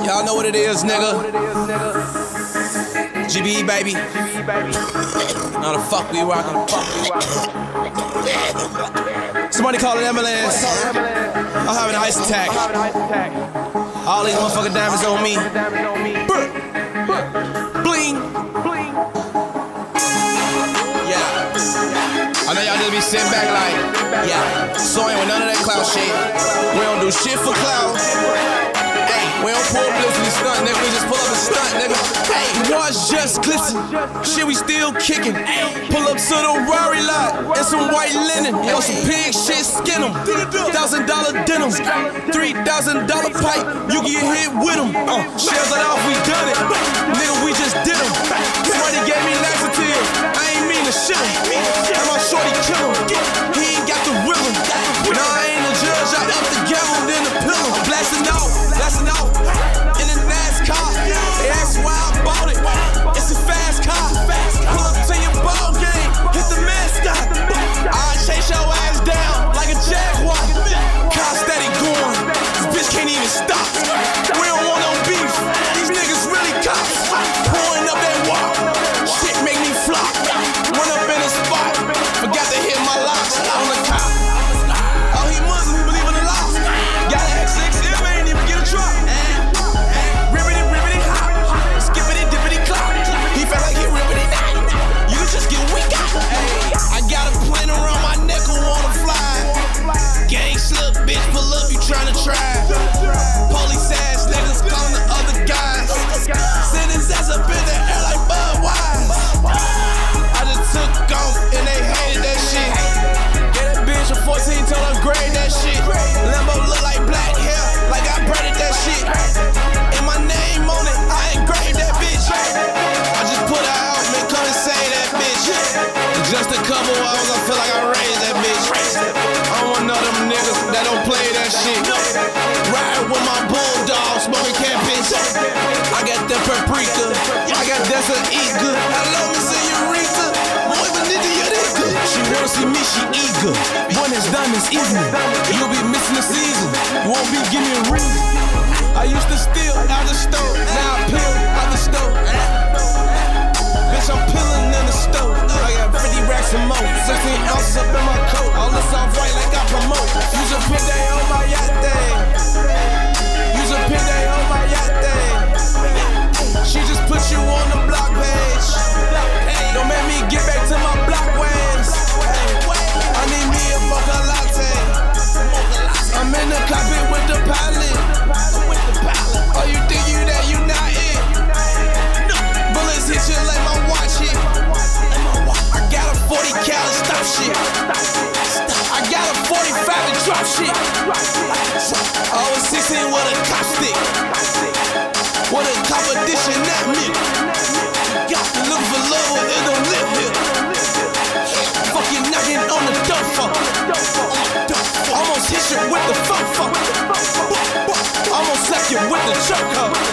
Y'all know what it is, nigga. GBE, baby. Now the fuck we rockin'. Somebody call an ambulance. I'm having an ice attack. All these motherfucking diamonds on me. Bling. Yeah. I know y'all just be sitting back like, yeah. So ain't with none of that clout shit. We don't do shit for clout. We don't pull blips and stunt, nigga. We just pull up and stunt, nigga. Hey, watch just glisten. Shit, we still kicking. Pull up to the Rari lot and some white linen. Yo, some pig shit, skin them. $1,000 denim. $3,000 pipe. You get hit with them. Shells it off, we done it. Nigga, we just did them. Somebody gave me laxative. I ain't mean to shit him. Have my shorty kill him. He ain't got the rhythm. Nah, I ain't a judge. I up the gavel, then the pillow. Blasting out. Blasting out. In a NASCAR, they ask why I bought it. It's a fast car. Pull up to your ball game, hit the mascot. I chase your ass down like a jaguar. Car steady going, this bitch can't even stop. We don't want no beef, these niggas really cops. Pouring up that walk, shit make me flop. Run up in a spot, forgot to hit my locks on the cop. Oh, he Muslim, he believe in the law. Got an X6, it ain't even get a drop. I got a plane around my neck who wanna fly. Gang slip, bitch, pull up, you tryna try. Police ass niggas calling the other guys. Send his ass up in the air like Budweiser. I just took off and they hated that shit. Get that bitch a 14, told her grade that shit. Lambo look like black hair, like I braided that shit. And my name on it, I engraved that bitch. I just put her out, man, come and say that bitch. Just a couple hours, I feel like I raised that bitch. I'm one of them niggas that don't play that shit. Ride with my bulldog, smoking campus. I got that paprika, I got that some eat good. Hello, Miss Eureka, muy bonita Eureka. She wanna see me, she eager. When it's done, it's evening. You'll be missing the season. Won't be giving me a reason. I used to steal out the stove, now I peel out the stove. Bitch, I'm peeling in the stove. I got 50 racks and more. 16 ounces up in my coat. All this off white like I promote. Use a pin day on my yacht day. Use a pin day on my yacht day. She just put you on the block page. Don't make me get back to my block ways. I need me a mocha latte. I'm in the cockpit with the pilot. Oh, you think you that you not it? Bullets hit you like my watch hit. I got a 40 cal to stop shit. I got a 45 to drop shit. I was 16 with a cop stick. What a competition that meant. Look for love and don't live here. Fuck you knocking on the door for. Almost hit you with the fuck. Almost left you with the choke.